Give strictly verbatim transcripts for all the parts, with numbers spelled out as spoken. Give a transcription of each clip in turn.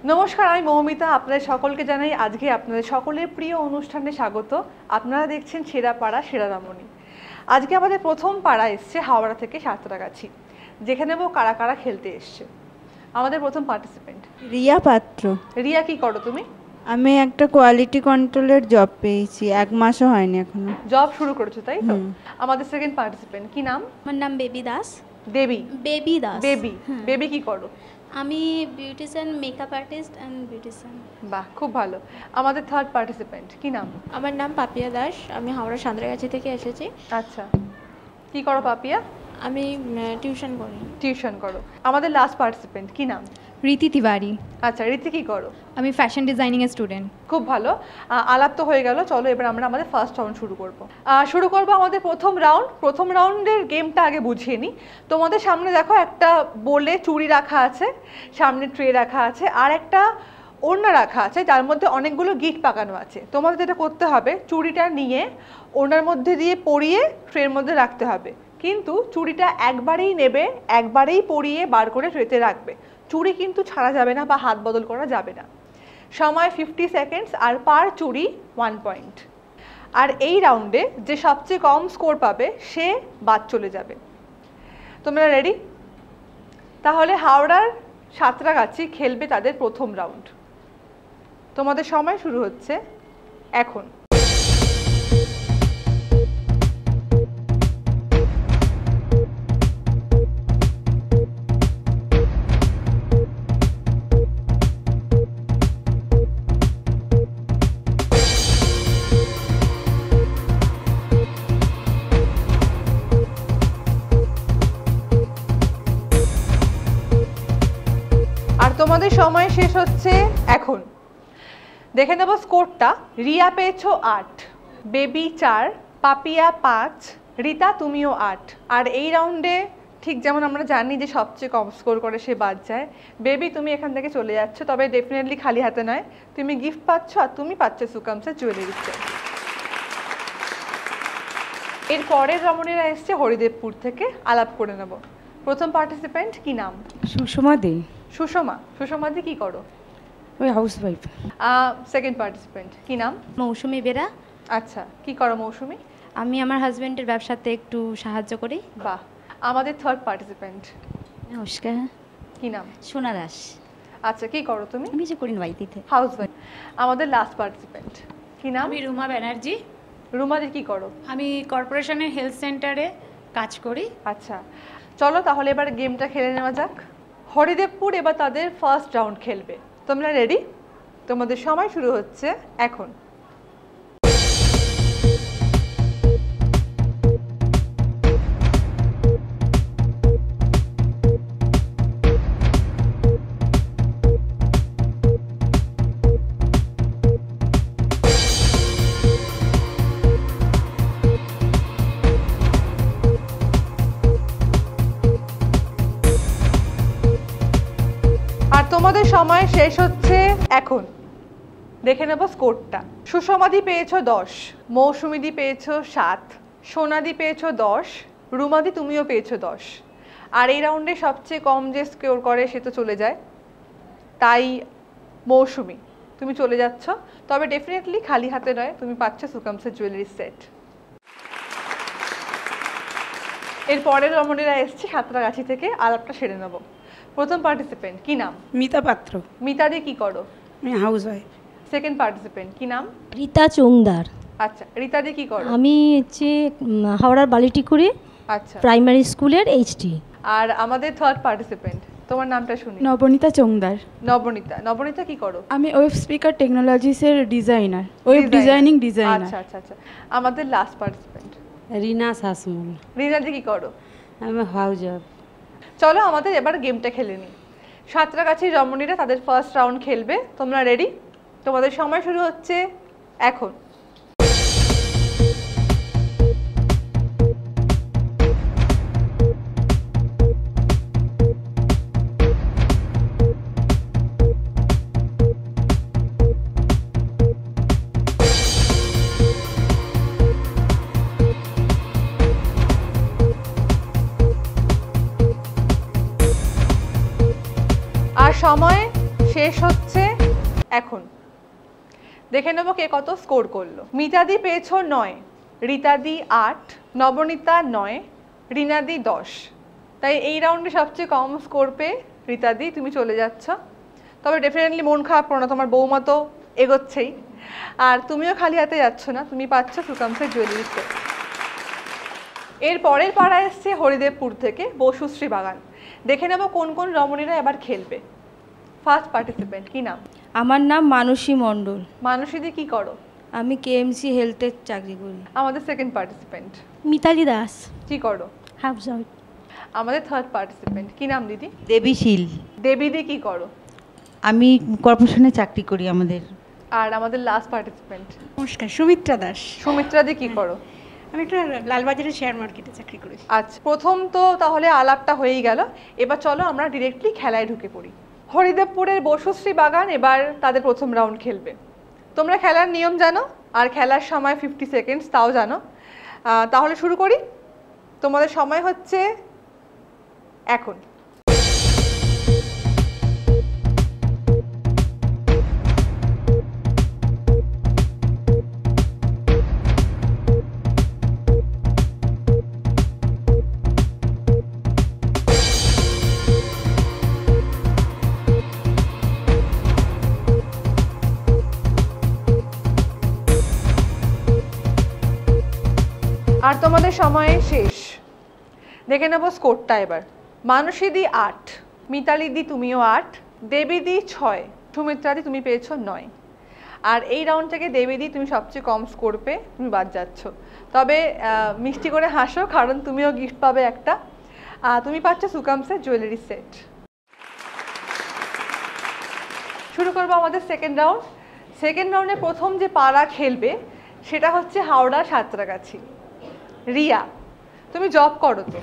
নমস্কার, আমি মৌমিতা। আপনাদের সকলকে জানাই আজকে আপনাদের সকলের প্রিয় অনুষ্ঠানে স্বাগত। আপনারা দেখছেন সেরা পাড়া সেরা রামনি। আজকে আমাদের প্রথম পাড়া এসছে হাওড়া থেকে সাঁতরাগাছি, যেখানে ও কারা কারা খেলতে এসছে। আমাদের প্রথম পার্টিসিপেন্ট রিয়া পাত্র। রিয়া, কি করো তুমি? আমি একটা কোয়ালিটি কন্ট্রোলের জব পেয়েছি, এক মাসও হয়নি এখনো। জব শুরু করেছো, তাই তো? আমাদের সেকেন্ড পার্টিসিপেন্ট, কি নাম? আমার নাম বেবি দাস। দেবী? বেবি দাস। বেবি, বেবি কি করো? আমি beautician, makeup artist and beautician. বাহ, খুব ভালো। আমাদের থার্ড পার্টিসিপেন্ট, কি নাম? আমার নাম পাপিয়া দাস, আমি হাওড়া সাঁতরাগাছি থেকে এসেছি। আচ্ছা, কি করো পাপিয়া? আমি টিউশন করি। টিউশন করো। আমাদের লাস্ট পার্টিসিপেন্ট, কি নাম? রীতি তিওয়ারি। আচ্ছা, রীতি কি করো? আমি ফ্যাশন ডিজাইনিং এর স্টুডেন্ট। খুব ভালো, আলাপ তো হয়ে গেল। চলো এবার আমরা আমাদের ফার্স্ট রাউন্ড শুরু করব। শুরু করব আমাদের প্রথম রাউন্ড। প্রথম রাউন্ডের গেমটা আগে বুঝিয়ে নিই। তোমাদের সামনে দেখো একটা বোলে চুড়ি রাখা আছে, সামনে ট্রে রাখা আছে, আর একটা ওড়না রাখা আছে যার মধ্যে অনেকগুলো গিট পাকানো আছে। তোমাদের যেটা করতে হবে, চুড়িটা নিয়ে ওড়নার মধ্যে দিয়ে পরিয়ে ট্রের মধ্যে রাখতে হবে। কিন্তু চুড়িটা একবারেই নেবে, একবারেই পরিয়ে বার করে ট্রেতে রাখবে। চুড়ি কিন্তু ছাড়া যাবে না বা হাত বদল করা যাবে না। সময় ফিফটি সেকেন্ডস, আর পার চুড়ি ওয়ান পয়েন্ট। আর এই রাউন্ডে যে সবচেয়ে কম স্কোর পাবে সে বাদ চলে যাবে। তোমরা রেডি? তাহলে হাওড়ার সাঁতরাগাছি খেলবে তাদের প্রথম রাউন্ড। তোমাদের সময় শুরু হচ্ছে এখন। তোমাদের সময় শেষ হচ্ছে এখন। দেখে নেব স্কোরটা। রিয়া পেয়েছো আট, বেবি চার, পাপিয়া পাঁচ, রীতা তুমিও আট। আর এই রাউন্ডে ঠিক যেমন আমরা জানি যে সবচেয়ে কম স্কোর করে সে বাদ যায়। বেবি, তুমি এখান থেকে চলে যাচ্ছ, তবে ডেফিনেটলি খালি হাতে নয়। তুমি গিফট পাচ্ছ, আর তুমি পাচ্ছ সুকামসের জুয়েলারি সেট। এর পরের রমণীরা এসছে হরিদেবপুর থেকে, আলাপ করে নেব। প্রথম পার্টিসিপেন্ট, কি নাম? সুষমা দে। সুষমা। সুষমা দি কি করো? ওই হাউস ওয়াইফ। সেকেন্ড পার্টিসিপেন্ট, কি নাম? মৌসুমি বেরা। আচ্ছা, কি করো মৌসুমি? আমি আমার হাজবেন্ডের ব্যবসাতে একটু সাহায্য করি। বাহ। আমাদের থার্ড পার্টিসিপেন্ট, নমস্কার, কি নাম? সোনা দাস। আচ্ছা, কি করো তুমি? আমি যে করি বাড়িতে, হাউস ওয়াইফ। আমাদের লাস্ট পার্টিসিপেন্ট, কি নাম? আমি রুমা ব্যানার্জি। রুমা দি কি করো? আমি কর্পোরেশনের হেলথ সেন্টারে কাজ করি। আচ্ছা, চলো তাহলে এবার গেমটা খেলে নেওয়া যাক। হরিদেবপুর এবার তাদের ফার্স্ট রাউন্ড খেলবে। তোমরা রেডি? তোমাদের সময় শুরু হচ্ছে এখন। তোমাদের সময় শেষ হচ্ছে এখন। দেখে নেব স্কোরটা। সুষমাদি পেয়েছো দশ, মৌসুমিদি পেয়েছো সাত, সোনাদি পেয়েছো দশ, রুমাদি তুমিও পেয়েছো দশ। আর এই রাউন্ডে সবচেয়ে কম যে স্কোর করে সে তো চলে যায়, তাই মৌসুমি তুমি চলে যাচ্ছ। তবে ডেফিনেটলি খালি হাতে নয়, তুমি পাচ্ছ সুকামসের জুয়েলারি সেট। এর পরের রমণীরা এসছে সাঁতরাগাছি থেকে, আলাপটা সেরে নেব। প্রথম পার্টিসিপেন্ট, কি নাম? মিতা পাত্র। মিতা দি কি করো? আমি হাউস ওয়াইফ। সেকেন্ড পার্টিসিপেন্ট, কি নাম? রীতা চোংদার। আচ্ছা, রীতা দি কি করো? আমি হচ্ছে হাওড়ার বালিটিকুড়ি আচ্ছা প্রাইমারি স্কুলের এইচটি। আর আমাদের থার্ড পার্টিসিপেন্ট, তোমার নামটা শুনি। নবনীতা চোংদার। নবনীতা। নবনীতা কি করো? আমি ওয়েব স্পিকার টেকনোলজিসের ডিজাইনার, ওয়েব ডিজাইনিং ডিজাইনার। আচ্ছা আচ্ছা আচ্ছা। আমাদের লাস্ট পার্টিসিপেন্ট, রিনা শাসমল। রিনা দি কি করো? আমি হাউস ওয়াইফ। চলো আমাদের এবার গেমটা খেলে নিই। সাঁতরাগাছির রমণীরা তাদের ফার্স্ট রাউন্ড খেলবে। তোমরা রেডি? তোমাদের সময় শুরু হচ্ছে এখন। সময় শেষ হচ্ছে এখন। দেখে নেবো কে কত স্কোর করলো। মিতাদি পেয়েছো নয়, রীতাদি আট, নবনীতা নয়, রিনাদি দশ। তাই এই রাউন্ডে সবচেয়ে কম স্কোর পেয়ে রীতাদি তুমি চলে যাচ্ছ। তবে ডেফিনেটলি মন খারাপ করো না, তোমার বৌমা তো এগোচ্ছেই, আর তুমিও খালি হাতে যাচ্ছ না, তুমি পাচ্ছ সুকামসের জুয়েলারি সেট। এর পরের পাড়া এসছে হরিদেবপুর থেকে বসুশ্রী বাগান। দেখে নেবো কোন কোন রমণীরা এবার খেলবে। ফার্স্ট পার্টিসিপেন্ট কি নাম? আমার নাম মানসী মণ্ডল। মানসীদি কি করো? আমি কেএমসি হেলথের চাকরি করি। আমাদের সেকেন্ড পার্টিসিপেন্ট মিতালি দাস, কি করো? Housewife. আমাদের থার্ড পার্টিসিপেন্ট কি নাম দিদি? দেবীশীল। দেবীদি কি করো? আমি কর্পোরেশনে চাকরি করি আমাদের। আর আমাদের লাস্ট পার্টিসিপেন্ট নমস্কার, সুমিত্রা দাস। সুমিত্রাদি কি করো? আমি একটা লালবাজারের শেয়ার মার্কেটে চাকরি করি। আচ্ছা, প্রথম তো তাহলে আলাপটা হয়েই গেল। এবার চলো আমরা ডিরেক্টলি খেলায় ঢুকে পড়ি। হরিদেবপুরের বসুশ্রী বাগান এবার তাদের প্রথম রাউন্ড খেলবে। তোমরা খেলার নিয়ম জানো আর খেলার সময় ফিফটি সেকেন্ডস তাও জানো। তাহলে শুরু করি। তোমাদের সময় হচ্ছে এখন। আর তোমাদের সময় শেষ। দেখে নেবো স্কোরটা এবার। মানসীদি আট, মিতালিদি তুমিও আট, দেবীদি ছয়, সুমিত্রাদি তুমি পেয়েছো নয়। আর এই রাউন্ড থেকে দেবীদি তুমি সবচেয়ে কম স্কোর পেয়ে তুমি বাদ যাচ্ছ। তবে মিষ্টি করে হাসো, কারণ তুমিও গিফট পাবে একটা। তুমি পাচ্ছ সুকামসের জুয়েলারি সেট। শুরু করবো আমাদের সেকেন্ড রাউন্ড। সেকেন্ড রাউন্ডে প্রথম যে পাড়া খেলবে সেটা হচ্ছে হাওড়া সাঁতরাগাছি। রিয়া, তুমি জব করো তো?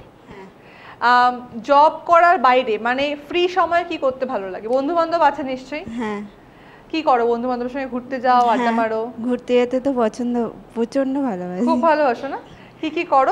জব করার বাইরে মানে ফ্রি সময় কি করতে ভালো লাগে? বন্ধু বান্ধব আছে নিশ্চয়ই? হ্যাঁ। কি করো বন্ধু বান্ধবের সঙ্গে? ঘুরতে যাও, আড্ডা মারো? ঘুরতে যেতে তো পছন্দ, প্রচন্ড ভালোবাসি। খুব ভালোবাসো না? কি কি করো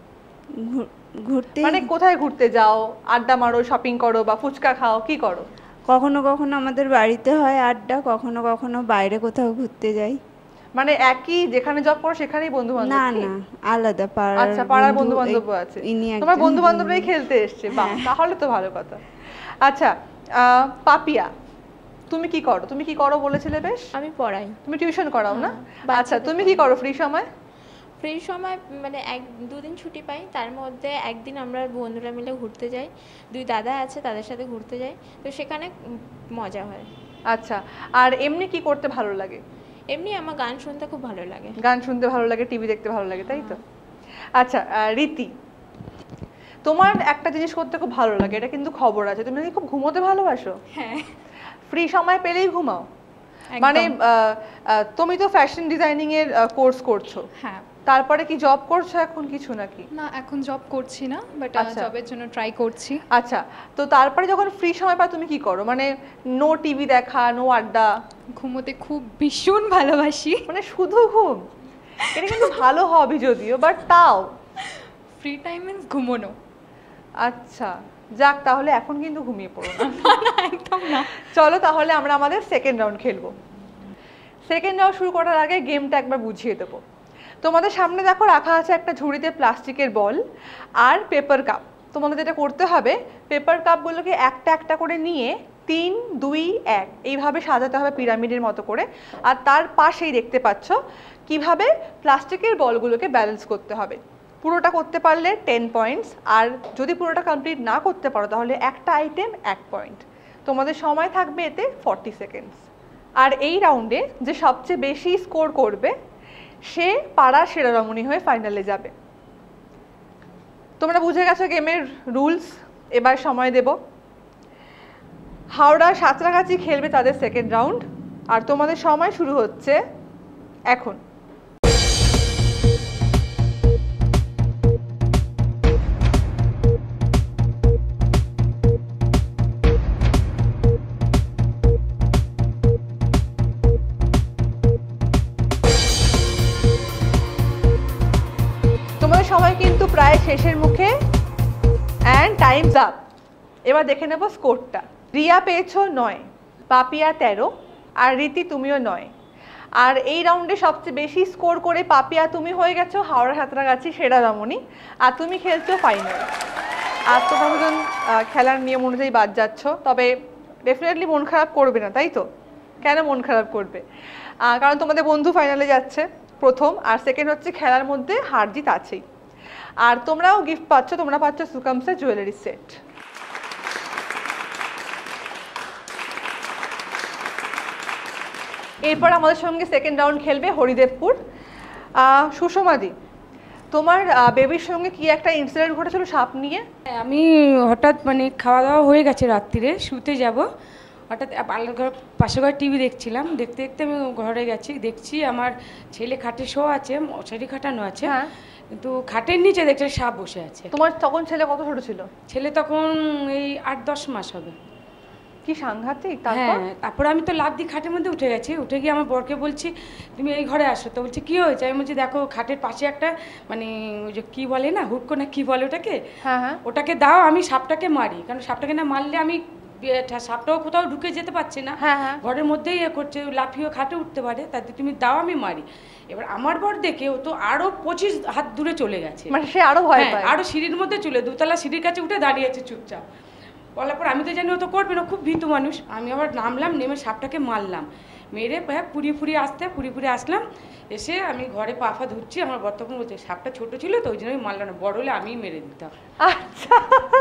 ঘুরতে? মানে কোথায় ঘুরতে যাও, আড্ডা মারো, শপিং করো বা ফুচকা খাও, কি করো? কখনো কখনো আমাদের বাড়িতে হয় আড্ডা, কখনো কখনো বাইরে কোথাও ঘুরতে যাই। মানে একই যেখানে জব করো সেখানেই বন্ধু বান্ধব? না না, আলাদা পাড়ার। আচ্ছা, পাড়ার বন্ধু বান্ধব আছে। তোমার বন্ধু বান্ধবরাই খেলতে এসছে? বাহ, তাহলে তো ভালো কথা। আচ্ছা, পাপিয়া, তুমি কি করো? তুমি কি করো বলেছিলে বেশ? আমি পড়াই। তুমি টিউশন করাও না? আচ্ছা, তুমি কি করো ফ্রি সময়? ফ্রি সময় মানে এক দুদিন ছুটি পাই, তার মধ্যে একদিন আমরা বন্ধুরা মিলে ঘুরতে যাই। দুই দাদা আছে, তাদের সাথে ঘুরতে যাই, তো সেখানে মজা হয়। আচ্ছা, আর এমনি কি করতে ভালো লাগে? এমনি আমার গান শুনতে খুব ভালো লাগে। গান শুনতে ভালো লাগে, টিভি দেখতে ভালো লাগে, তাই তো? আচ্ছা, রীতি, তোমার একটা জিনিস করতে খুব ভালো লাগে, এটা কিন্তু খবর আছে, তুমি নাকি খুব ঘুমোতে ভালোবাসো? হ্যাঁ। ফ্রি সময় পেলেই ঘুমাও? মানে তুমি তো ফ্যাশন ডিজাইনিং এর কোর্স করছো। হ্যাঁ। তারপরে কি জব করছো এখন কিছু নাকি? না, এখন জব করছি না, বাট জবের জন্য ট্রাই করছি। আচ্ছা, তো তারপরে যখন ফ্রি সময় পাও তুমি কি করো? মানে নো টিভি দেখা, নো আড্ডা? ঘুমোতে খুব ভীষণ ভালোবাসি। মানে শুধু ঘুম? এটা কিন্তু ভালো হবি যদিও, বাট তাও ফ্রি টাইম মিন্স ঘুমোনো। আচ্ছা, যাক, তাহলে এখন কিন্তু ঘুমিয়ে পড়ো না। একদম না। চলো তাহলে আমরা আমাদের সেকেন্ড রাউন্ড খেলবো। সেকেন্ড রাউন্ড শুরু করার আগে গেমটা একবার বুঝিয়ে দেবো। তোমাদের সামনে দেখো রাখা আছে একটা ঝুড়িতে প্লাস্টিকের বল আর পেপার কাপ। তোমাদের যেটা করতে হবে, পেপার কাপগুলোকে একটা একটা করে নিয়ে তিন দুই এক এইভাবে সাজাতে হবে পিরামিডের মতো করে। আর তার পাশেই দেখতে পাচ্ছ কিভাবে প্লাস্টিকের বলগুলোকে ব্যালেন্স করতে হবে। পুরোটা করতে পারলে টেন পয়েন্টস, আর যদি পুরোটা কমপ্লিট না করতে পারো তাহলে একটা আইটেম এক পয়েন্ট। তোমাদের সময় থাকবে এতে ফর্টি সেকেন্ডস। আর এই রাউন্ডে যে সবচেয়ে বেশি স্কোর করবে সে পাড়ার সেরা রমণী হয়ে ফাইনালে যাবে। তোমরা বুঝে গেছো গেমের রুলস। এবার সময় দেব। হাওড়া সাঁতরাগাছি খেলবে তাদের সেকেন্ড রাউন্ড, আর তোমাদের সময় শুরু হচ্ছে এখন। সময় কিন্তু প্রায় শেষের মুখে, অ্যান্ড টাইমস আপ। এবার দেখে নেব স্কোরটা। রিয়া পেয়েছো নয়, পাপিয়া তেরো, আর রীতি তুমিও নয়। আর এই রাউন্ডে সবচেয়ে বেশি স্কোর করে পাপিয়া তুমি হয়ে গেছো হাওড়া সাঁতরাগাছি সেরা রমণী, আর তুমি খেলছো ফাইনাল। আর তোমরা দুজন খেলার নিয়ম অনুযায়ী বাদ যাচ্ছ, তবে ডেফিনেটলি মন খারাপ করবে না, তাই তো? কেন মন খারাপ করবে? কারণ তোমাদের বন্ধু ফাইনালে যাচ্ছে প্রথম, আর সেকেন্ড হচ্ছে খেলার মধ্যে হার জিত আছেই। আর তোমরাও গিফট পাচ্ছ, তোমরা পাচ্ছ সুকামসের জুয়েলারি সেট। এরপর আমাদের সঙ্গে সেকেন্ড রাউন্ড খেলবে হরিদেবপুর। সুষমাদি, তোমার বেবির সঙ্গে কি একটা ইনসিডেন্ট ঘটেছিল সাপ নিয়ে? আমি হঠাৎ মানে খাওয়া দাওয়া হয়ে গেছে, রাত্রিরে শুতে যাব, হঠাৎ পাশের ঘর পাশের ঘরে টিভি দেখছিলাম, দেখতে দেখতে আমি ঘরে গেছি, দেখছি আমার ছেলে খাটে শো আছে, মশারি খাটানো আছে, কিন্তু খাটের নিচে দেখছি সাপ বসে আছে। তোমার তখন ছেলে কত ছোট ছিল? ছেলে তখন এই আট দশ মাস হবে। কি সাংঘাতিক! হ্যাঁ, তারপরে আমি তো লাফ দিয়ে খাটের মধ্যে উঠে গেছি, উঠে গিয়ে আমার বরকে বলছি তুমি এই ঘরে আসো, তো বলছি কী হয়েছে? আমি বলছি দেখো খাটের পাশে একটা মানে ওই যে কী বলে না হুক্কো না কী বলে ওটাকে, হ্যাঁ হ্যাঁ ওটাকে দাও, আমি সাপটাকে মারি, কারণ সাপটাকে না মারলে আমি সাপটাও কোথাও ঢুকে যেতে পারছি না, ঘরের মধ্যেই ইয়ে করছে, লাফিয়ে খাটে উঠতে পারে, তাতে তুমি দাও আমি মারি। এবার আমার বর দেখে ও তো আরো পঁচিশ হাত দূরে চলে গেছে, মানে সে আরো ভয় পায়, আরো সিঁড়ির মধ্যে চলে দুতলা সিঁড়ির কাছে উঠে দাঁড়িয়েছে চুপচাপ। বলার পর আমি তো জানি ও তো করবে না, খুব ভীতু মানুষ, আমি আবার নামলাম, নেমে সাপটাকে মারলাম, মেরে হ্যাঁ পুড়িয়ে ফুরিয়ে আসতে পুড়িয়ে ফুরিয়ে আসলাম, এসে আমি ঘরে পা ফা ধুচ্ছি, আমার বর তখন বলছে সাপটা ছোট ছিল তো ওই জন্য আমি মারলাম না, বড় হলে আমিই মেরে দিতাম। আচ্ছা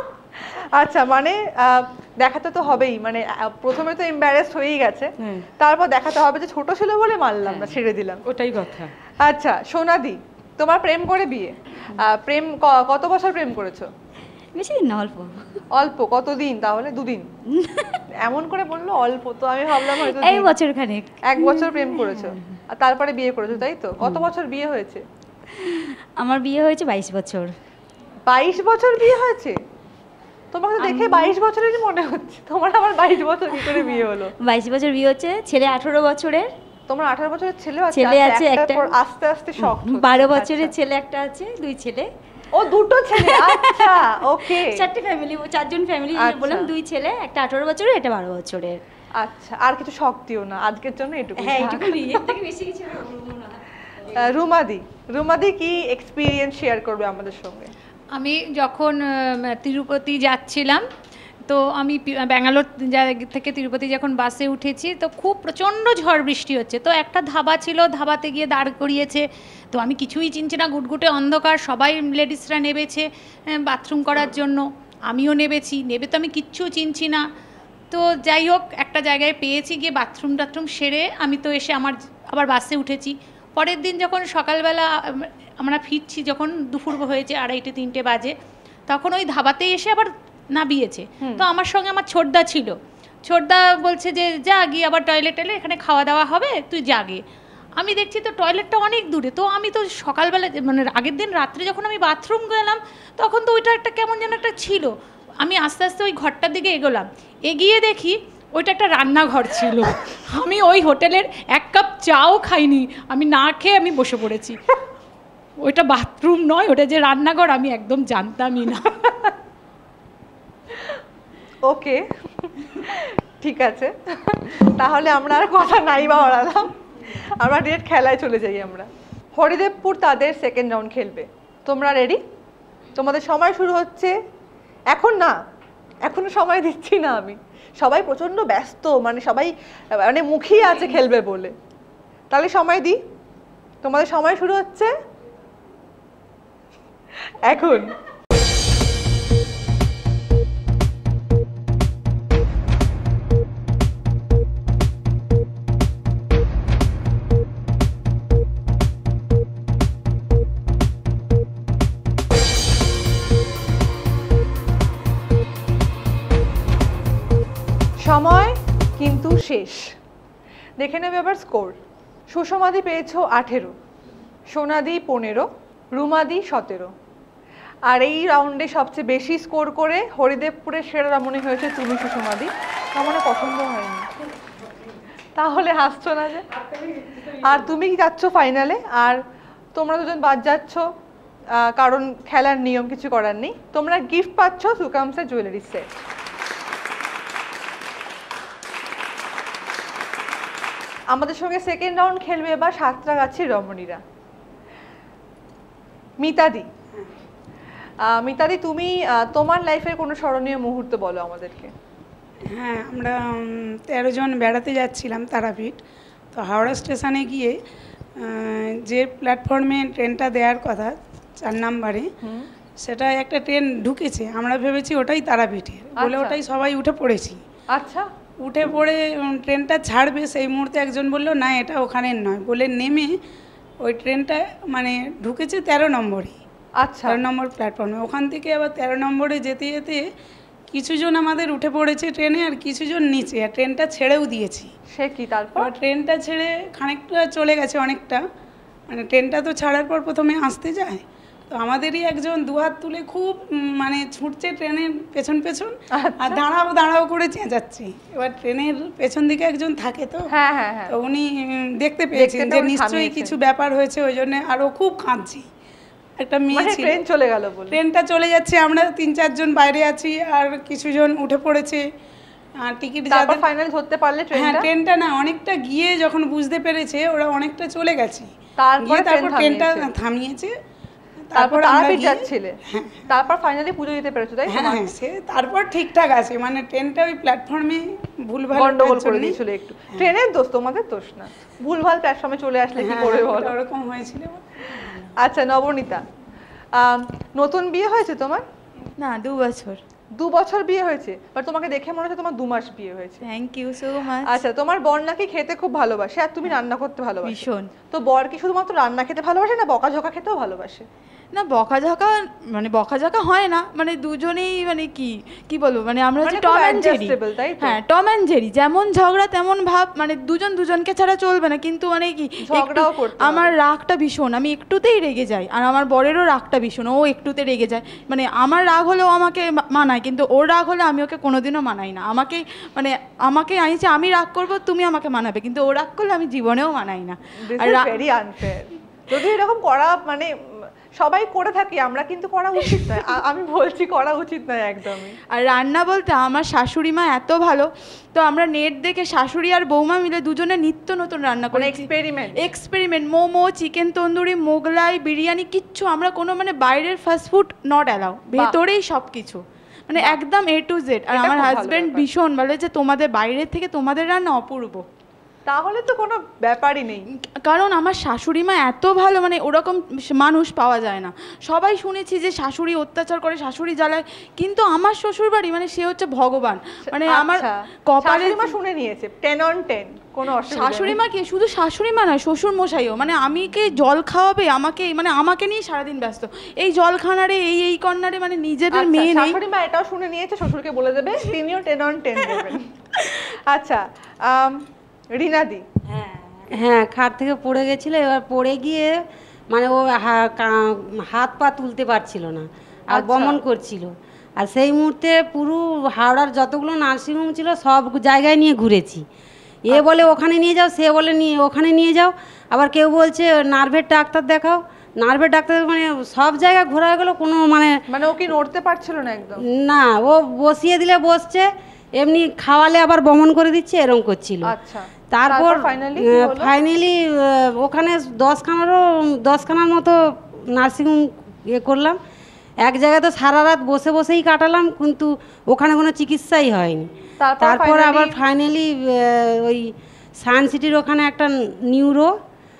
আচ্ছা, মানে দেখাতে তো হবেই, মানে প্রথমে তো এমবারেসড হয়েই গেছে, তারপর দেখাতে হবে যে ছোট ছিল বলে মারলাম না, ছেড়ে দিলাম, ওটাই কথা। আচ্ছা সোনাদি, তোমার প্রেম করে বিয়ে, প্রেম কত বছর প্রেম করেছো? বেশি দিন না, অল্প। অল্প? কতদিন তাহলে? দুদিন? এমন করে বললো অল্প, তো আমি ভাবলাম হয়তো এক বছর খানেক। এক বছর প্রেম করেছো আর তারপরে বিয়ে করেছো, তাই তো? কত বছর বিয়ে হয়েছে? আমার বিয়ে হয়েছে বাইশ বছর। বাইশ বছর বিয়ে হয়েছে? তোমাকে দেখে বাইশ বছরেরই মনে হচ্ছে, তোমার আবার বাইশ বছর কি করে বিয়ে হলো? বাইশ বছর বিয়ে হচ্ছে, ছেলে আঠারো বছরের। তোমার আঠারো বছরের ছেলে আছে? ছেলে আছে একটা, আস্তে আস্তে শখ। বারো বছরের ছেলে একটা আছে, দুই ছেলে। ও দুটো ছেলে, আচ্ছা ওকে। চারটে ফ্যামিলি, চারজন ফ্যামিলি বললাম, দুই ছেলে, একটা আঠারো বছরের, একটা বারো বছরের। আচ্ছা, আর কিছু শখ দিও না আজকের জন্য, এটুকু। হ্যাঁ এটুকুই, এর থেকে বেশি কিছু বলবো না। রুমাদি, রুমাদি কি এক্সপিরিয়েন্স শেয়ার করবে আমাদের সঙ্গে? আমি যখন তিরুপতি যাচ্ছিলাম, তো আমি ব্যাঙ্গালোর থেকে তিরুপতি যখন বাসে উঠেছি, তো খুব প্রচণ্ড ঝড় বৃষ্টি হচ্ছে, তো একটা ধাবা ছিল, ধাবাতে গিয়ে দাঁড় করিয়েছে, তো আমি কিছুই চিনছি না, গুটগুটে অন্ধকার, সবাই লেডিসরা নেবেছে বাথরুম করার জন্য, আমিও নেবেছি, নেবে তো আমি কিচ্ছু চিনছি না, তো যাই হোক একটা জায়গায় পেয়েছি, গিয়ে বাথরুম টাথরুম সেরে আমি তো এসে আমার আবার বাসে উঠেছি। পরের দিন যখন সকালবেলা আমরা ফিরছি, যখন দুপুর হয়েছে আড়াইটে তিনটে বাজে, তখন ওই ধাবাতেই এসে আবার নামিয়েছে, তো আমার সঙ্গে আমার ছোটদা ছিল, ছোটদা বলছে যে যা গিয়ে আবার টয়লেট এলে এখানে খাওয়া দাওয়া হবে, তুই যা গিয়ে। আমি দেখছি তো টয়লেটটা অনেক দূরে, তো আমি তো সকালবেলা মানে আগের দিন রাত্রে যখন আমি বাথরুম গেলাম, তখন তো ওইটা একটা কেমন যেন একটা ছিল, আমি আস্তে আস্তে ওই ঘরটার দিকে এগোলাম, এগিয়ে দেখি ওইটা একটা রান্নাঘর ছিল। আমি ওই হোটেলের এক কাপ চাও খাইনি, আমি না খেয়ে আমি বসে পড়েছি। ওইটা বাথরুম নয়, ওটা যে রান্নাঘর আমি একদম জানতামই না। ওকে, ঠিক আছে, তাহলে আমরা আর কথা নাই বা বাড়ালাম, আমরা ডিরেক্ট খেলায় চলে যাই। আমরা হরিদেবপুর তাদের সেকেন্ড রাউন্ড খেলবে, তোমরা রেডি? তোমাদের সময় শুরু হচ্ছে এখন। না, এখনো সময় দিচ্ছি না আমি, সবাই প্রচণ্ড ব্যস্ত, মানে সবাই মানে মুখিয়ে আছে খেলবে বলে, তাহলে সময় দিই। তোমাদের সময় শুরু হচ্ছে এখন। সময় কিন্তু শেষ, দেখে নেবে এবার স্কোর। সুষমাদি পেয়েছো আঠেরো, সোনাদি পনেরো, রুমাদি সতেরো, আর এই রাউন্ডে সবচেয়ে বেশি স্কোর করে হরিদেবপুরের সেরা রমণী হয়েছে তুমি সুষমাদি। আমার পছন্দ হয়নি, তাহলে হাসছো না যে? আর তুমি যাচ্ছ ফাইনালে, আর তোমরা দুজন বাদ যাচ্ছ, কারণ খেলার নিয়ম কিছু করার নেই। তোমরা গিফট পাচ্ছ সুকামসের জুয়েলারি সেট। আমাদের সঙ্গে সেকেন্ড রাউন্ড খেলবে এবার সাঁতরাগাছির রমণীরা। মিতাদি, মিতাদি তুমি তোমার লাইফের কোনো স্মরণীয় মুহূর্ত বলো আমাদেরকে। হ্যাঁ, আমরা তেরো জন বেড়াতে যাচ্ছিলাম তারাপীঠ। তো হাওড়া স্টেশনে গিয়ে যে প্ল্যাটফর্মে ট্রেনটা দেওয়ার কথা চার নাম্বারে, সেটা একটা ট্রেন ঢুকেছে, আমরা ভেবেছি ওটাই তারাপীঠের বলে ওটাই সবাই উঠে পড়েছি। আচ্ছা, উঠে পড়ে ট্রেনটা ছাড়বে সেই মুহূর্তে একজন বললো না এটা ওখানের নয় বলে নেমে ওই ট্রেনটা মানে ঢুকেছে তেরো নম্বরে। আচ্ছা, তেরো নম্বর প্ল্যাটফর্মে। ওখান থেকে আবার তেরো নম্বরে যেতে যেতে কিছুজন আমাদের উঠে পড়েছে ট্রেনে আর কিছুজন নিচে, আর ট্রেনটা ছেড়েও দিয়েছি। সে কি তারপর? ট্রেনটা ছেড়ে খানিকটা চলে গেছে অনেকটা, মানে ট্রেনটা তো ছাড়ার পর প্রথমে আসতে যায়, তো আমাদেরই একজন দুহাত তুলে খুব মানে ছুটছে ট্রেনের পেছন পেছন আর দাঁড়াও দাঁড়াও করে চেঁচাচ্ছে। এবার ট্রেনের পেছন দিকে একজন থাকে তো, হ্যাঁ হ্যাঁ হ্যাঁ, তো উনি দেখতে পেয়েছেন যে নিশ্চয়ই কিছু ব্যাপার হয়েছে, ওই জন্য আরও খুব কাঁদছি। একটা মেয়ে ছিল, ট্রেন চলে গেল বলে ট্রেনটা চলে যাচ্ছে, আমরা তিন চারজন বাইরে আছি আর কিছুজন উঠে পড়েছে। আর টিকিট তারপর ফাইনাল ধরতে পারলে ট্রেনটা? হ্যাঁ, ট্রেনটা না অনেকটা গিয়ে যখন বুঝতে পেরেছে ওরা অনেকটা চলে গেছে, তারপর তারপর ট্রেনটা থামিয়েছে। তারপর তারাপীঠ যাচ্ছিলে, তারপর ফাইনালি পুজো দিতে পেরেছো তাই? হ্যাঁ, সে তারপর ঠিকঠাক আছে, মানে ট্রেনটা ওই প্ল্যাটফর্মে ভুলভাল গন্ডগোল করে দিয়েছিল একটু। ট্রেনের দোষ, তোমাদের দোষ না, ভুলভাল প্ল্যাটফর্মে চলে আসলে কি করে বলো, ওরকম হয়েছিল। আচ্ছা নবনীতা, নতুন বিয়ে হয়েছে তোমার? না, দু বছর। দু বছর বিয়ে হয়েছে, বাট তোমাকে দেখে মনে হচ্ছে তোমার দু মাস বিয়ে হয়েছে। Thank you so much. আচ্ছা, তোমার বর নাকি খেতে খুব ভালোবাসে আর তুমি রান্না করতে ভালোবাসো? ভীষণ। তো বর কি শুধুমাত্র রান্না খেতে ভালোবাসে না বকাঝকা খেতেও ভালোবাসে? না, বকাঝকা মানে বকাঝকা হয় না, মানে দুজনেই মানে কি কি বলবো, মানে আমরা হচ্ছে টম অ্যান্ড জেরি। হ্যাঁ, টম অ্যান্ড জেরি, যেমন ঝগড়া তেমন ভাব, মানে দুজন দুজনকে ছাড়া চলবে না, কিন্তু মানে কি ঝগড়াও করতে আমার রাগটা ভীষণ, আমি একটুতেই রেগে যাই, আর আমার বরেরও রাগটা ভীষণ, ও একটুতে রেগে যায়। মানে আমার রাগ হলেও আমাকে মানায়, কিন্তু ওর রাগ হলে আমি ওকে কোনোদিনও মানাই না। আমাকে মানে আমাকে আইছে আমি রাগ করবো তুমি আমাকে মানাবে, কিন্তু ও রাগ করলে আমি জীবনেও মানাই না। আর ভেরি আনফেয়ার, যদি এরকম করা মানে সবাই করে থাকি আমরা, কিন্তু করা উচিত নয়, আমি বলছি করা উচিত নয় একদমই। আর রান্না বলতে আমার শাশুড়ি মা এত ভালো, তো আমরা নেট দেখে শাশুড়ি আর বৌমা মিলে দুজনে নিত্য নতুন রান্না করি, experiment experiment momo, chicken tandoori, Mughlai, biryani, কিচ্ছু আমরা কোনো মানে বাইরের ফাস্ট ফুড নট অ্যালাউ, ভেতরেই সব কিছু, মানে একদম এ টু জেড। আর আমার হাজব্যান্ড ভীষণ বলে যে তোমাদের বাইরের থেকে তোমাদের রান্না অপূর্ব। তাহলে তো কোনো ব্যাপারই নেই, কারণ আমার শাশুড়ি মা এত ভালো, মানে ওরকম মানুষ পাওয়া যায় না। সবাই শুনেছি যে শাশুড়ি অত্যাচার করে, শাশুড়ি জ্বালায়, কিন্তু আমার শ্বশুর বাড়ি মানে সে হচ্ছে ভগবান, মানে আমার কপালে মা শুনে নিয়েছে টেন অন টেন কোনো অসুবিধা। শাশুড়ি মা কি শুধু শাশুড়ি মা নয়, শ্বশুর মশাইও, মানে আমি কে জল খাওয়াবে আমাকে, মানে আমাকে নিয়ে সারাদিন ব্যস্ত, এই জল খানারে এই এই কর্নারে, মানে নিজেদের মেয়ে নেই। শাশুড়ি মা এটাও শুনে নিয়েছে, শ্বশুরকে বলে দেবে তিনিও টেন অন টেন দেবেন। আচ্ছা রিনাদি, হ্যাঁ হ্যাঁ খাট থেকে পড়ে গেছিলো, এবার পড়ে গিয়ে মানে ও হাত পা তুলতে পারছিল না আর বমন করছিল, আর সেই মুহূর্তে পুরো হাওড়ার যতগুলো নার্সিংহোম ছিল সব জায়গায় নিয়ে ঘুরেছি, এ বলে ওখানে নিয়ে যাও, সে বলে নিয়ে ওখানে নিয়ে যাও, আবার কেউ বলছে নার্ভের ডাক্তার দেখাও, নার্ভের ডাক্তার, মানে সব জায়গায় ঘোরা গেলো, কোনো মানে মানে ও কি নড়তে পারছিল না একদম? না, ও বসিয়ে দিলে বসছে, এমনি খাওয়ালে আবার বমন করে দিচ্ছে, এরকম করছিল। আচ্ছা, তারপর ফাইনালি ওখানে দশখানারও দশখানার মতো নার্সিংহোম ইয়ে করলাম, এক জায়গায় তো সারা রাত বসে বসেই কাটালাম, কিন্তু ওখানে কোনো চিকিৎসাই হয়নি। তারপর আবার ফাইনালি ওই সায়েন্স সিটির ওখানে একটা নিউরো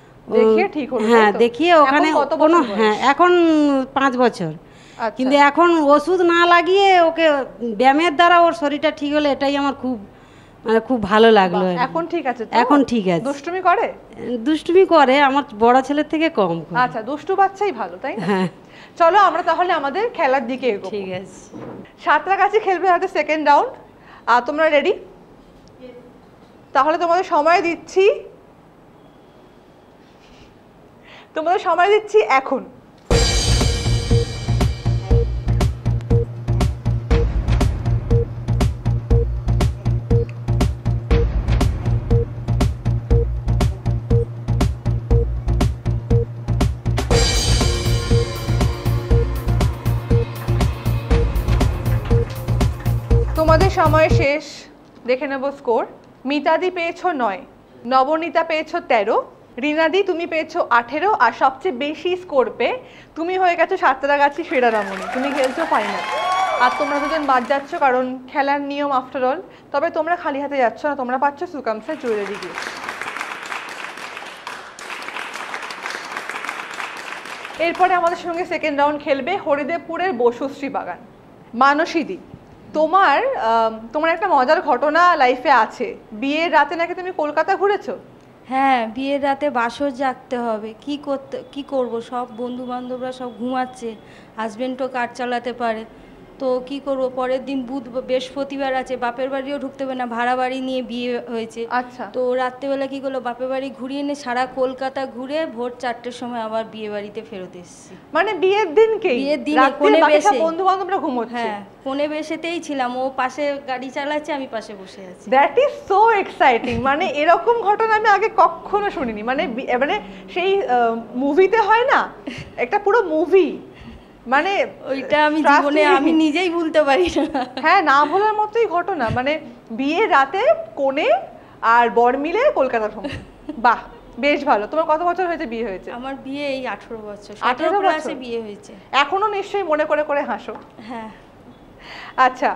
হ্যাঁ দেখিয়ে ওখানে কোনো হ্যাঁ এখন পাঁচ বছর, কিন্তু এখন ওষুধ না লাগিয়ে ওকে ব্যায়ামের দ্বারা ওর শরীরটা ঠিক হলে এটাই আমার খুব মানে খুব ভালো লাগলো। এখন ঠিক আছে? এখন ঠিক আছে। দুষ্টুমি করে? দুষ্টুমি করে, আমার বড় ছেলের থেকে কম করে। আচ্ছা, দুষ্টু বাচ্চাই ভালো, তাই না? হ্যাঁ, চলো আমরা তাহলে আমাদের খেলার দিকে এগোবো। ঠিক আছে। সাঁতরাগাছি খেলবে হয়তো সেকেন্ড রাউন্ড, আর তোমরা রেডি? তাহলে তোমাদের সময় দিচ্ছি, তোমাদের সময় দিচ্ছি এখন। তোমাদের সময় শেষ, দেখে নেব স্কোর। মিতাদি পেয়েছো নয়, নবনীতা পেয়েছো তেরো, রিনাদি তুমি পেয়েছো আঠেরো, আর সবচেয়ে বেশি স্কোর পেয়ে তুমি হয়ে গেছো সাঁতরাগাছি সেরা রামনি, তুমি খেলছো ফাইনাল। আর তোমরা দুজন বাদ যাচ্ছ কারণ খেলার নিয়ম আফটার অল। তবে তোমরা খালি হাতে যাচ্ছ না, তোমরা পাচ্ছ সুকামসের জুয়েলারি গিফট। এরপরে আমাদের সঙ্গে সেকেন্ড রাউন্ড খেলবে হরিদেবপুরের বসুশ্রী বাগান। মানসীদি, তোমার তোমার একটা মজার ঘটনা লাইফে আছে, বিয়ের রাতে নাকি তুমি কলকাতা ঘুরেছো? হ্যাঁ, বিয়ের রাতে বাসর জাগতে হবে, কি করতে কি করব, সব বন্ধু বান্ধবরা সব ঘুমাচ্ছে, হাজবেন্ডও কার চালাতে পারে, তো কি করব, পরের দিন বুধ বৃহস্পতিবার আছে, বাপের বাড়িও ঢুকতে হবে না, ভাড়া বাড়ি নিয়ে বিয়ে হয়েছে। আচ্ছা। তো রাত্রেবেলা কি করলো, বাপের বাড়ি ঘুরিয়ে এনে সারা কলকাতা ঘুরে ভোর চারটের সময় আবার বিয়ে বাড়িতে ফেরত এসেছি। মানে বিয়ের দিনকে? বিয়ের দিনে কোণে বেশে বন্ধু বান্ধবরা ঘুমোচ্ছে। হ্যাঁ, কোণে বেশেতেই ছিলাম, ও পাশে গাড়ি চালাচ্ছে, আমি পাশে বসে আছি। That is so exciting. মানে এরকম ঘটনা আমি আগে কখনো শুনিনি। মানে মানে সেই মুভিতে হয় না, একটা পুরো মুভি, মানে ওইটা আমি জীবনে আমি নিজেই ভুলতে পারি না। হ্যাঁ, না ভোলার মতোই ঘটনা। মানে বিয়ের রাতে কোণে আর বর মিলে কলকাতা ভ্রমণ। বাহ, বেশ ভালো। তোমার কত বছর হয়েছে বিয়ে হয়েছে? আমার বিয়ে এই আঠারো বছর, আঠারো ক্লাসে বিয়ে হয়েছে। এখনো নিশ্চয়ই মনে করে করে হাসো। হ্যাঁ। আচ্ছা,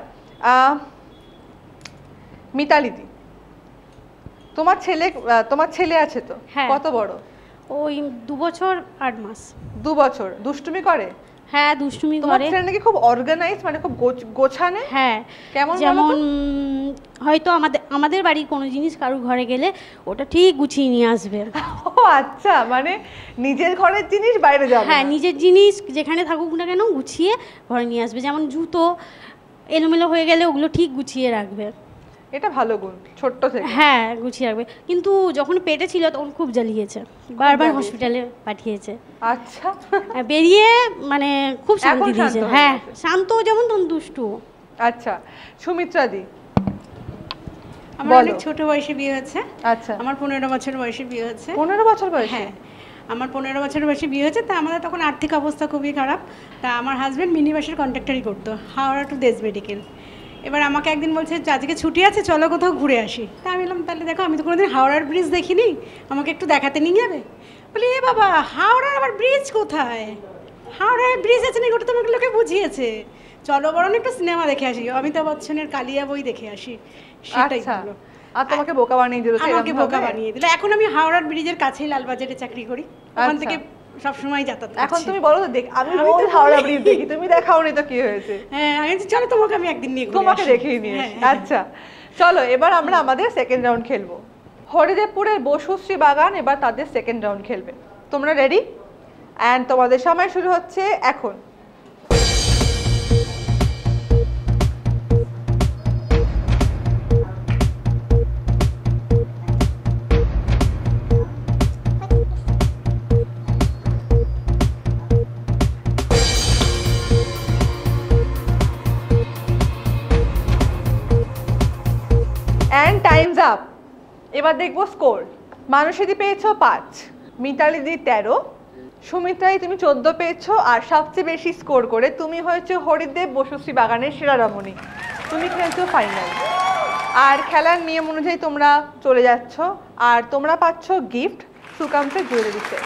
মিতালিদি, তোমার ছেলে তোমার ছেলে আছে তো? কত বড়? ওই দু বছর আট মাস। দু বছর। দুষ্টুমি করে? হ্যাঁ, দুষ্টুমি করে। তোমার ছেলে নাকি খুব অর্গানাইজ, মানে খুব গোছানো? হ্যাঁ। কেমন? যেমন হয়তো আমাদের আমাদের বাড়ির কোনো জিনিস কারোর ঘরে গেলে ওটা ঠিক গুছিয়ে নিয়ে আসবে। ও আচ্ছা, মানে নিজের ঘরের জিনিস বাইরে যাবে? হ্যাঁ, নিজের জিনিস যেখানে থাকুক না কেন গুছিয়ে ঘরে নিয়ে আসবে। যেমন জুতো এলোমেলো হয়ে গেলে ওগুলো ঠিক গুছিয়ে রাখবে। এটা ভালো গুণ, ছোট্ট থেকে। হ্যাঁ, গুছিয়ে রাখবে। কিন্তু যখন পেটে ছিল তখন খুব জ্বালিয়েছে, বারবার হসপিটালে পাঠিয়েছে। আচ্ছা। বেরিয়ে মানে খুব শান্তি দিয়েছে। হ্যাঁ, শান্ত যেমন তখন দুষ্টু। আচ্ছা, সুমিত্রা দি, আমার অনেক ছোট বয়সে বিয়ে হয়েছে। আচ্ছা। আমার পনেরো বছর বয়সে বিয়ে হয়েছে। পনেরো বছর বয়সে? হ্যাঁ, আমার পনেরো বছর বয়সে বিয়ে হয়েছে। তা আমাদের তখন আর্থিক অবস্থা খুবই খারাপ। তা আমার হাজব্যান্ড মিনি বাসের কন্ট্রাক্টারি করতো, হাওড়া টু দেশ মেডিকেল। এবার আমাকে একদিন বলছে আজকে ছুটি আছে, চলো কোথাও ঘুরে আসি। তা আমি বললাম তাহলে দেখো, আমি তো কোনোদিন হাওড়ার ব্রিজ দেখিনি, আমাকে একটু দেখাতে নিয়ে যাবে? বলি এ বাবা, হাওড়ার আবার ব্রিজ কোথায়? হাওড়ার ব্রিজ আছে নাকি, ওটা তোমাকে লোকে বুঝিয়েছে, চলো বরং একটু সিনেমা দেখে আসি, অমিতাভ বচ্চনের কালিয়া বই দেখে আসি। সেটাই হলো। আর তোমাকে বোকা বানিয়ে দিল? আমাকে বোকা বানিয়ে দিল। এখন আমি হাওড়ার ব্রিজের কাছেই লালবাজারে চাকরি করি, ওখান থেকে সব সময় যাতায়াত করি। এখন তুমি বলো তো, দেখ আমি রোজ হাওড়া ব্রিজ দেখি, তুমি দেখাওনি তো কি হয়েছে? হ্যাঁ, আমি চলো তোমাকে আমি একদিন নিয়ে ঘুরে আসি। তোমাকে দেখেই নিয়ে। আচ্ছা, চলো এবার আমরা আমাদের সেকেন্ড রাউন্ড খেলবো। হরিদেবপুরের বসুশ্রী বাগান এবার তাদের সেকেন্ড রাউন্ড খেলবে। তোমরা রেডি? অ্যান্ড তোমাদের সময় শুরু হচ্ছে এখন। And time's up. এবার দেখবো স্কোর। মানসীদি পেয়েছো পাঁচ, মিতালিদি তেরো, সুমিত্রাই তুমি চোদ্দ পেয়েছো, আর সবচেয়ে বেশি স্কোর করে তুমি হয়েছো হরিদেব বসুশ্রী বাগানের সেরা রমণী, তুমি খেলছো ফাইনাল। আর খেলার নিয়ম অনুযায়ী তোমরা চলে যাচ্ছ, আর তোমরা পাচ্ছ গিফট সুকামসের জুয়েলারি সেট।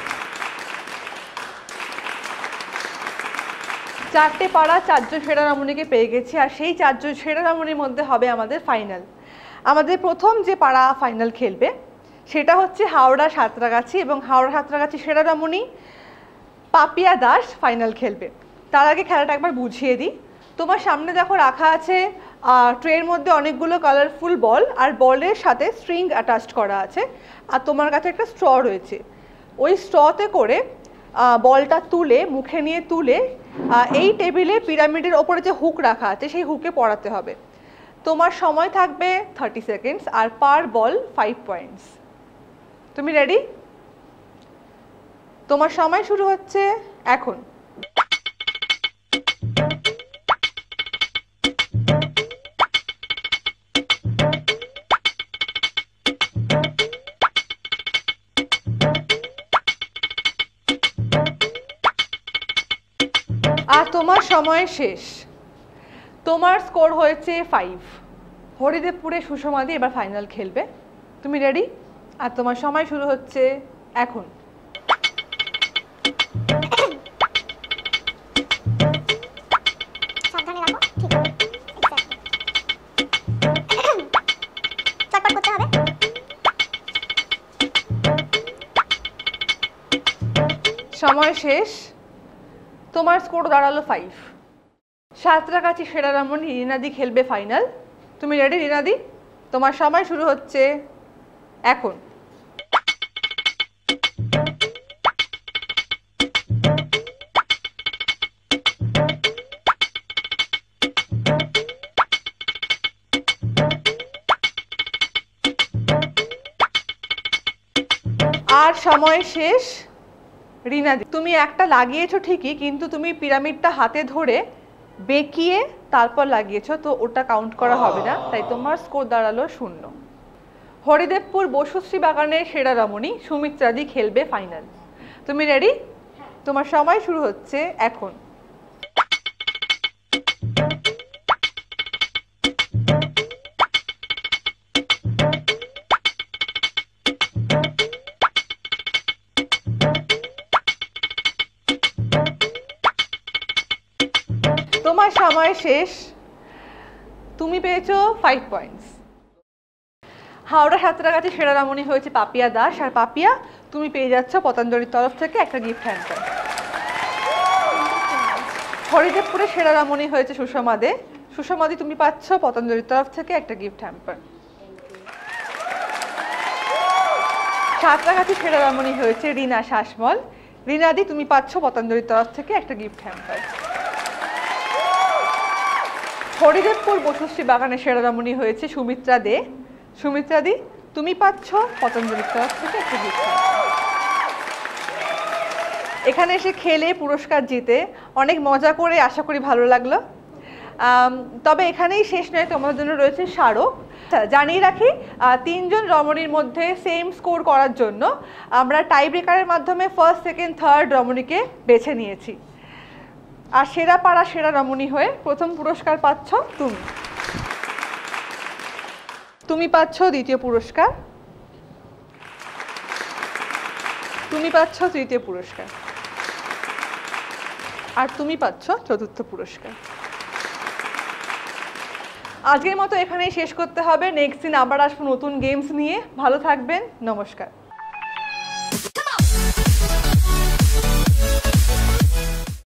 চারটে পাড়া চারজন সেরা রমণীকে পেয়ে গেছি, আর সেই চারজন সেরা রমণীর মধ্যে হবে আমাদের ফাইনাল। আমাদের প্রথম যে পাড়া ফাইনাল খেলবে সেটা হচ্ছে হাওড়া সাঁতরাগাছি, এবং হাওড়া সাঁতরাগাছি সেরা রমণী পাপিয়া দাস ফাইনাল খেলবে। তার আগে খেলাটা একবার বুঝিয়ে দিই। তোমার সামনে দেখো রাখা আছে ট্রের মধ্যে অনেকগুলো কালারফুল বল, আর বলের সাথে স্ট্রিং অ্যাটাচড করা আছে, আর তোমার কাছে একটা স্ট্র রয়েছে। ওই স্ট্রতে করে বলটা তুলে মুখে নিয়ে তুলে এই টেবিলে পিরামিডের ওপরে যে হুক রাখা আছে সেই হুকে পড়াতে হবে। তোমার সময় থাকবে থার্টি সেকেন্ডস, আর পার বল ফাইভ পয়েন্টস। তুমি রেডি? তোমার সময় শুরু হচ্ছে এখন। আর তোমার সময় শেষ। তোমার স্কোর হয়েছে ফাইভ। হরিদেবপুরে সুষমাদি এবার ফাইনাল খেলবে। তুমি রেডি? আর তোমার সময় শুরু হচ্ছে এখন। সাবধানে রাখো, ঠিক আছে। চটপট করতে হবে। সময় শেষ, তোমার স্কোর দাঁড়ালো ফাইভ। সাঁতরাগাছি সেরা রমণী রিনাদি খেলবে ফাইনাল। তুমি রেডি রিনাদি? তোমার সময় শুরু হচ্ছে এখন। আর সময় শেষ। রিনাদি, তুমি একটা লাগিয়েছো ঠিকই, কিন্তু তুমি পিরামিডটা হাতে ধরে বেঁকিয়ে তারপর লাগিয়েছো, তো ওটা কাউন্ট করা হবে না, তাই তোমার স্কোর দাঁড়ালো শূন্য। হরিদেবপুর বসুশ্রী বাগানের সেরা রমণী সুমিত্রাদি খেলবে ফাইনাল। তুমি রেডি? তোমার সময় শুরু হচ্ছে এখন। তোমার সময় শেষ, তুমি পেয়েছো ফাইভ পয়েন্টস। হাওড়া সাঁতরাগাছি সেরা রমণী হয়েছে পাপিয়া দাস, আর পাপিয়া তুমি পেয়ে যাচ্ছ পতঞ্জলির তরফ থেকে একটা গিফট হ্যাম্পার। হরিদেবপুরে সেরা রমণী হয়েছে সুষমা দে, সুষমাদি তুমি পাচ্ছ পতঞ্জলির তরফ থেকে একটা গিফট হ্যাম্পার। সাঁতরাগাছি সেরা রমণী হয়েছে রিনা শাসমল, রিনাদি তুমি পাচ্ছ পতঞ্জলির তরফ থেকে একটা গিফট হ্যাম্পার। হরিদেবপুর বসুশ্রী বাগানের সেরা রমণী হয়েছে সুমিত্রা দে, সুমিত্রা দি তুমি পাচ্ছ পতঞ্জলির তরফ থেকে একটা গিফট হ্যাম্পার। এখানে এসে খেলে পুরস্কার জিতে অনেক মজা করে, আশা করি ভালো লাগলো। তবে এখানেই শেষ নয়, তোমাদের জন্য রয়েছে স্মারক। জানিয়ে রাখি, তিনজন রমণীর মধ্যে সেম স্কোর করার জন্য আমরা টাই ব্রেকারের মাধ্যমে ফার্স্ট সেকেন্ড থার্ড রমণীকে বেছে নিয়েছি। আর সেরা পাড়া সেরা রমণী হয়ে প্রথম পুরস্কার পাচ্ছ তুমি। তুমি পাচ্ছ দ্বিতীয় পুরস্কার, তুমি পাচ্ছ তৃতীয় পুরস্কার, আর তুমি পাচ্ছ চতুর্থ পুরস্কার। আজকের মতো এখানেই শেষ করতে হবে। নেক্সট দিন আবার আসবো নতুন গেমস নিয়ে। ভালো থাকবেন, নমস্কার।